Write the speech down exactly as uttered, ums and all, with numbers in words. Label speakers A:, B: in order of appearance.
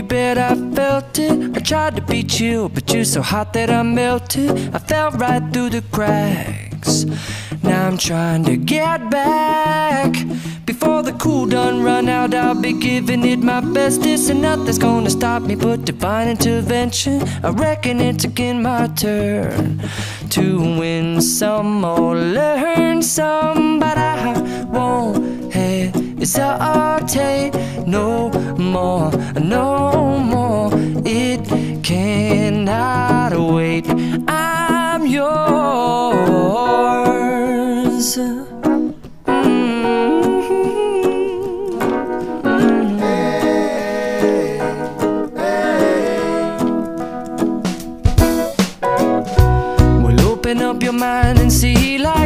A: bet I felt it. I tried to be chill, but you're so hot that I melted. I fell right through the cracks. Now I'm trying to get back. Before the cool done run out, I'll be giving it my bestest, and nothing's gonna stop me but divine intervention. I reckon it's again my turn to win some or learn some, but I won't hesitate no more, no more. It cannot wait. I'm yours. Open up your mind and see life